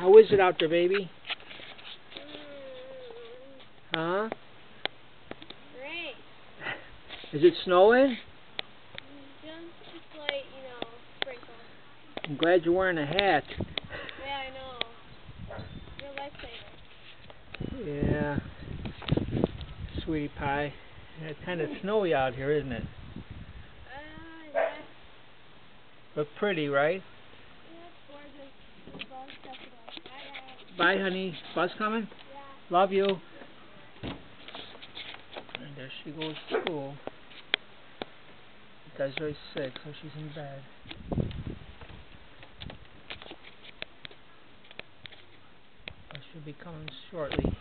How is it out there, baby? Huh? Great. Is it snowing? Just like, sprinkles. I'm glad you're wearing a hat. Yeah, I know. Your lifesaver. Yeah. Sweetie pie. It's kind of snowy out here, isn't it? Yeah. But pretty, right? Yeah, it's gorgeous. The bus has to go. Bye, Dad. Bye, honey. Bus coming? Yeah. Love you. And there she goes to school. Desiree's sick, so she's in bed. I should be coming shortly.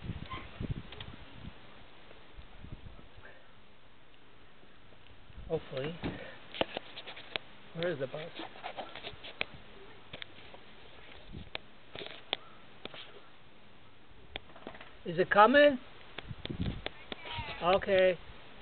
Hopefully. Where is the bus? Is it coming? Okay.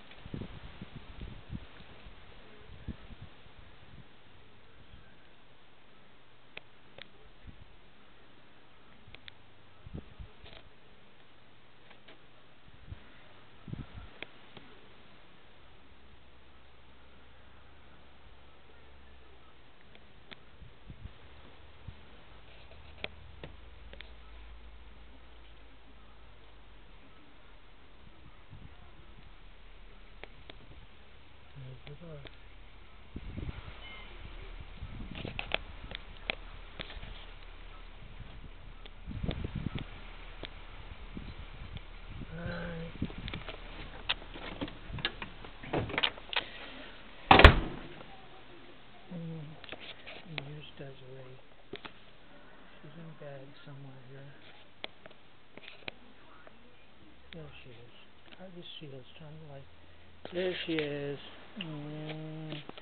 There's the bus. Here's Desiree. She's in bed somewhere here. There she is. Hard to see. Let's turn the light. There she is.